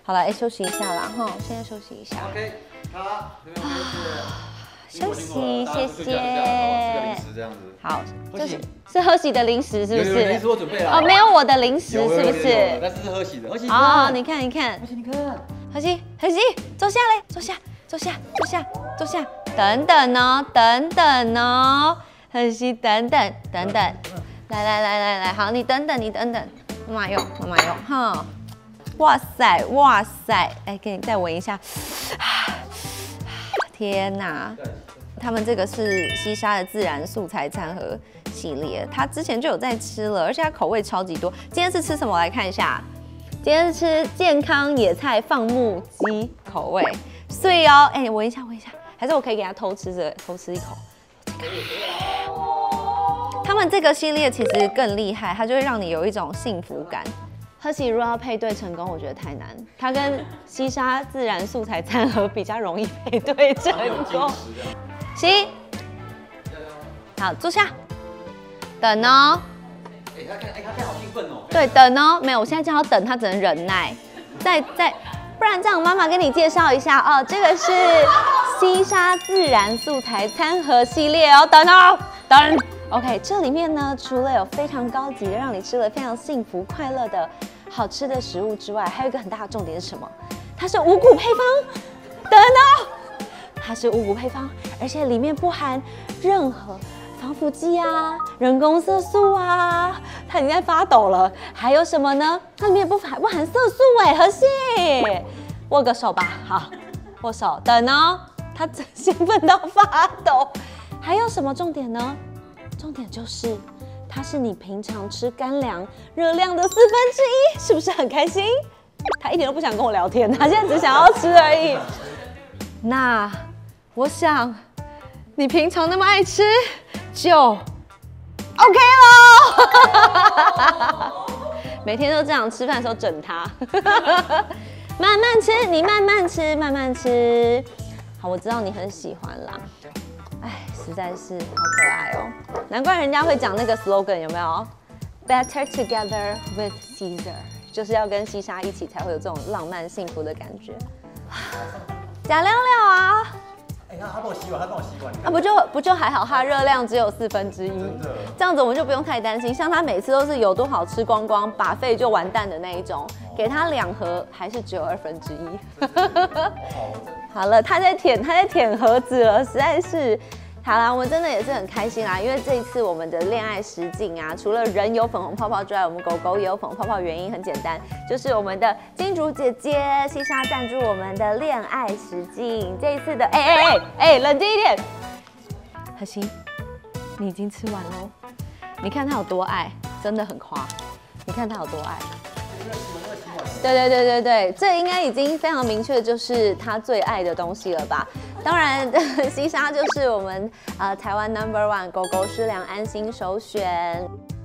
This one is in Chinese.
好了，休息一下啦，哈，现在休息一下。 OK， 好，这边是。 休息，谢谢。 吃个零食这样子。 好，是喝喜的零食是不是？ 零食我准备了。 哦，没有我的零食是不是？ 但是喝喜的，喝喜。 哦，你看，你看。 喝喜，你看。 喝喜，坐下来，坐下。等等哦，等等哦。喝喜，等等。来，好，你等等，妈妈用哈。哇塞，哎，给你再闻一下。天哪！他们这个是西沙的自然素材餐盒系列，他之前就有在吃了，而且它口味超级多。今天是吃什么？我来看一下。今天是吃健康野菜放牧鸡口味，所以哦，哎，闻一下，还是我可以给他偷吃一口。他们这个系列其实更厉害，它就会让你有一种幸福感。喝喜如果要配对成功，我觉得太难。它跟西沙自然素材餐盒比较容易配对成功。行，好，坐下，等哦。 他看好兴奋哦。 对，等哦，没有，我现在叫他等，他只能忍耐。不然这样，妈妈跟你介绍一下哦，这个是西沙自然素材餐盒系列哦，等哦，等。OK， 这里面呢，除了有非常高级的，让你吃了非常幸福快乐的好吃的食物之外，还有一个很大的重点是什么？它是五谷配方。等哦，它是五谷配方，而且里面不含任何防腐剂啊、人工色素啊。它已经在发抖了。还有什么呢？它里面不含色素哎，何喜，握个手吧，好，握手。等哦，它真兴奋到发抖。还有什么重点呢？重点就是，它是你平常吃干粮热量的1/4，是不是很开心？他一点都不想跟我聊天，他现在只想要吃而已。那我想，你平常那么爱吃，就 OK 咯。每天都这样吃饭的时候整他，慢慢吃，你慢慢吃。好，我知道你很喜欢啦。哎，实在是好可爱哦，难怪人家会讲那个 slogan 有没有 ？Better together with Caesar， 就是要跟西沙一起才会有这种浪漫幸福的感觉。假料料啊！ 哎，他帮我洗碗， 啊，不就还好，它热量只有1/4，这样子我们就不用太担心。像他每次都是有多好吃光光，把费就完蛋的那一种，给他2盒还是只有1/2。好了，他在舔盒子了，实在是。好啦，我们真的也是很开心啦，因为这一次我们的恋爱实境啊，除了人有粉红泡泡之外，我们狗狗也有粉红泡泡，原因很简单，就是我们的金竹姐姐西沙赞助我们的恋爱实境。这一次的冷静一点，何欣，你已经吃完喽，你看他有多爱，真的很夸，你看他有多爱。对，这应该已经非常明确，就是他最爱的东西了吧？当然，西沙就是我们台湾 No.1 狗狗食粮安心首选。